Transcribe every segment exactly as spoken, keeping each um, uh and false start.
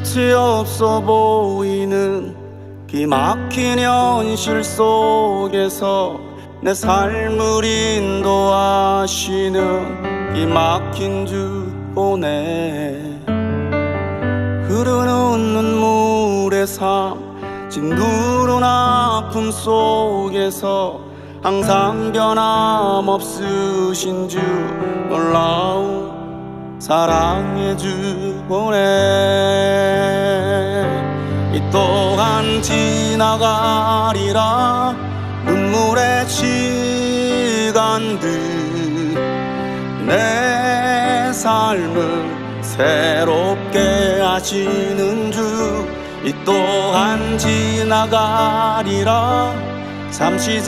끝이 없어 보이는 기막힌 현실 속에서 내 삶을 인도하시는 기막힌 주 보내. 흐르는 눈물의 삶, 진두른 아픔 속에서 항상 변함없으신 주 놀라운 사랑의 주 보내. 이 또한 지나가리라. 눈물의 시간들 내 삶을 새롭게 하시는 주. 이 또한 지나가리라. 잠시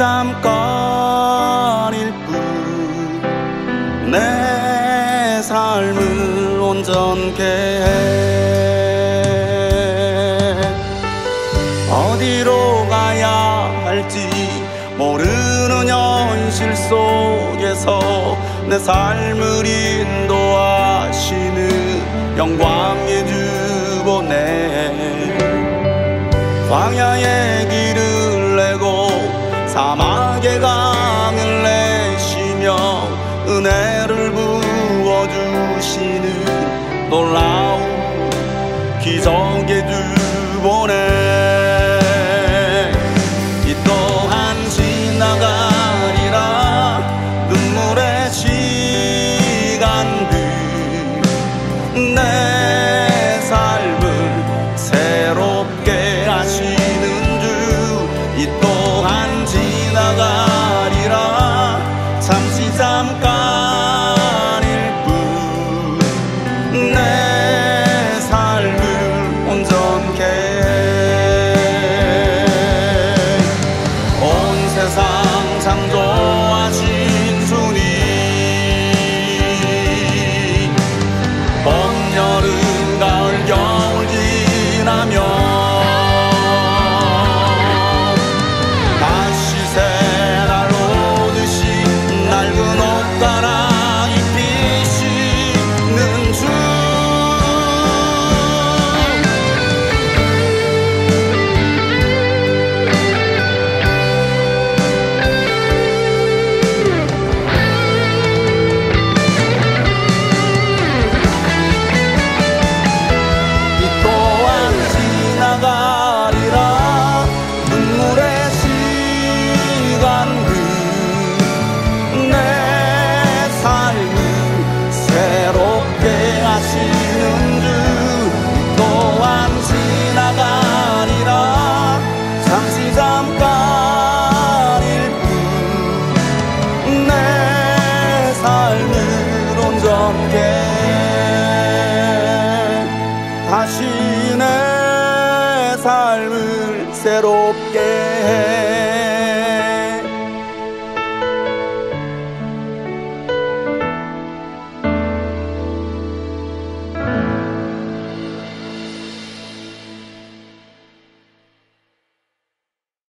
잠깐일 뿐 내 삶을 온전케 해. 어디로 가야 할지 모르는 현실 속에서 내 삶을 인도하시는 영광의 주 보내. 광야의 길을 내고 사막의 강을 내시며 은혜를 부어주시는 놀라운 기적의 주 보내. 이 또한 지나가리라. 눈물의 시간들 내 삶을 새롭게 하시는 주. 이 또한 지나가리라. 잠시 잠깐일 뿐 내 삶을 온전케 해. 온 세상 창조하신 주님, 봄, 여름, 가을, 겨울 지나며 다시 새날 오듯이 낡은 옷 갈아입히시는 주. 이 또한 지나가리라. 눈물의 시간들 내 삶을 새롭게 하시는 주. 또한 지나가리라. 잠시 잠깐일 뿐 내 삶을 온전케 다시 내 삶을 새롭게 해.